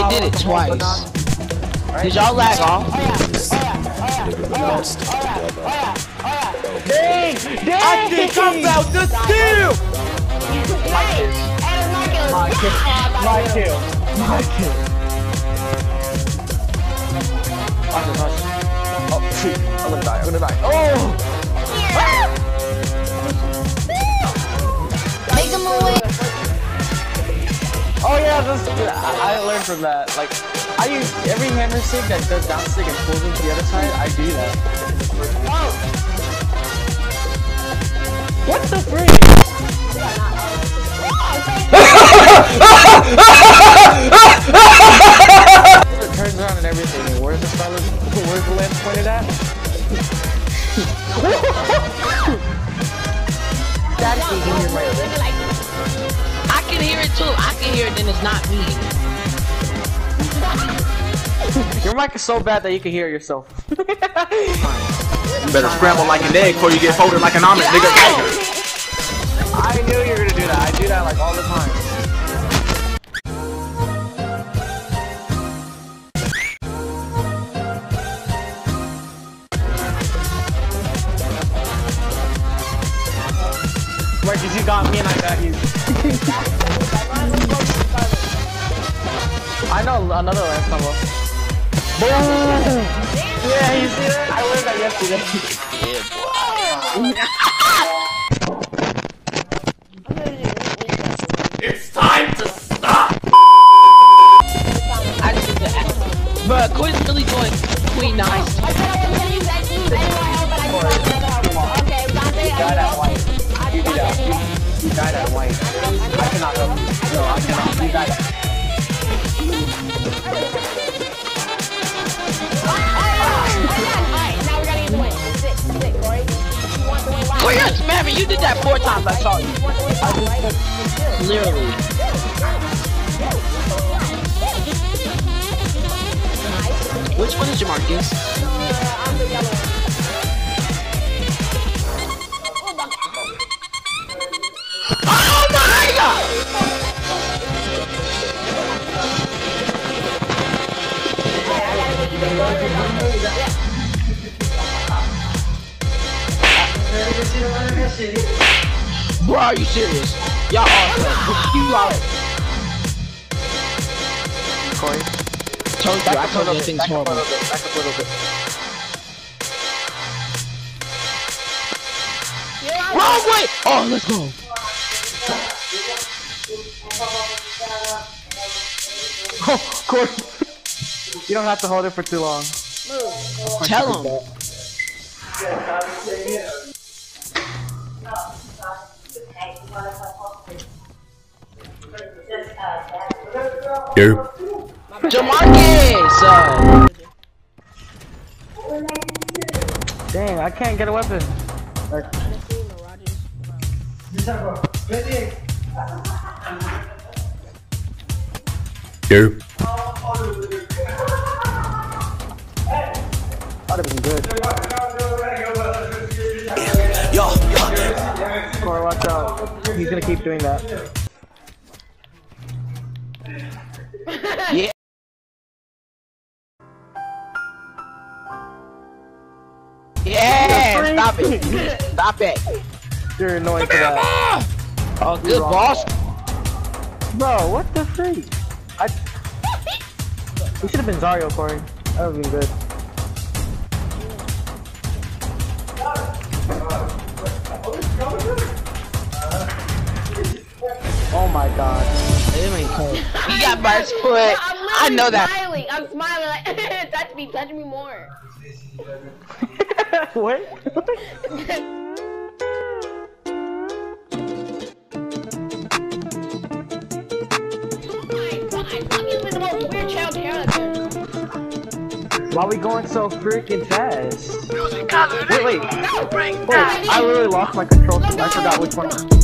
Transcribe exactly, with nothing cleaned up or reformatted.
They did it twice. Did y'all lag off? Dang! Dang! I think I'm about to steal! My kill. My kill. My kill. My kill. Watch this, watch this. Oh, shoot. I'm gonna die. I'm gonna die. Oh! Make him away. Oh yeah, this, I, I learned from that. Like, I use every hammer stick that does down stick and pulls into the other side. I do that. Oh. What the freak? It turns around and everything. Where's the star? Where's the lens pointed at? That's the game right there. I can hear it too. I can hear it, then it's not me. Your mic is so bad that you can hear yourself. You better scramble like an egg before you get folded like an omelet, nigga. I knew you were gonna do that. I do that like all the time. Marcus, you got me and I got you. I know another last combo. Boom! Yeah, you see that? I learned that yesterday. It's time to stop! I just did that. But Quinn's really doing Queen nice. I said I wasn't gonna use that team anymore, but I just wanted to help. Okay, Dante, You died at white. You died at You died at white. I cannot help you. No, I cannot. You died at Oh yes, Mammy, you did that four times. I saw you. Literally. Which one is your Marcus? Uh, I'm the yellow one. Oh my God! Bro, are you serious? Y'all awesome. You are. Corey. Told you, I told you things horrible. Back up a little bit. Wrong way! Oh, let's go. Oh, Corey. You don't have to hold it for too long. Tell him. Yo. Jamarcus! Uh, Dang, I can't get a weapon. Like, Yo. That'd have been good. Yo. Corey, watch out. He's gonna keep doing that. yeah. Yeah! Stop it! Stop it! You're annoying for that. Oh, good boss! Bro, what the freak? I. We should have been Zario, Corey. That would have been good. Oh my God. You got burst foot. I know that. I'm smiling. I'm smiling like, touch me, touch me more. What? Why are we going so freaking fast? Wait, wait. Wait, I literally lost my control. I forgot which one.